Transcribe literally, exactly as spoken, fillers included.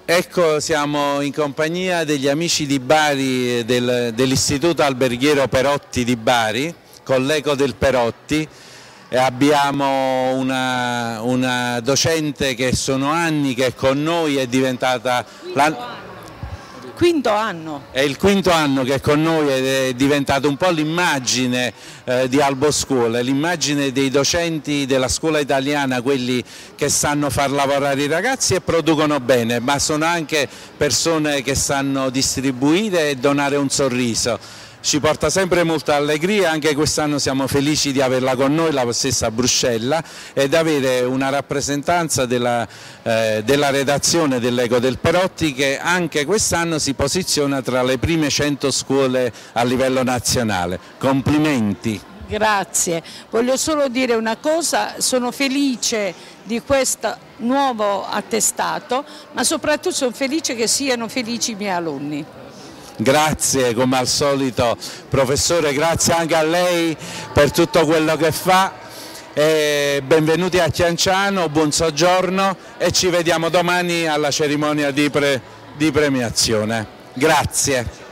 Ecco, siamo in compagnia degli amici di Bari del, dell'Istituto Alberghiero Perotti di Bari, con l'Eco del Perotti, e abbiamo una, una docente che sono anni che è con noi, è diventata... La... Quinto anno. È il quinto anno che è con noi ed è diventato un po' l'immagine eh, di Albo Scuola, l'immagine dei docenti della scuola italiana, quelli che sanno far lavorare i ragazzi e producono bene, ma sono anche persone che sanno distribuire e donare un sorriso. Ci porta sempre molta allegria, anche quest'anno siamo felici di averla con noi, la stessa Bruscella, ed avere una rappresentanza della, eh, della redazione dell'Eco del Perotti, che anche quest'anno si posiziona tra le prime cento scuole a livello nazionale. Complimenti. Grazie. Voglio solo dire una cosa, sono felice di questo nuovo attestato, ma soprattutto sono felice che siano felici i miei alunni. Grazie come al solito professore, grazie anche a lei per tutto quello che fa, e benvenuti a Chianciano, buon soggiorno e ci vediamo domani alla cerimonia di, pre, di premiazione. Grazie.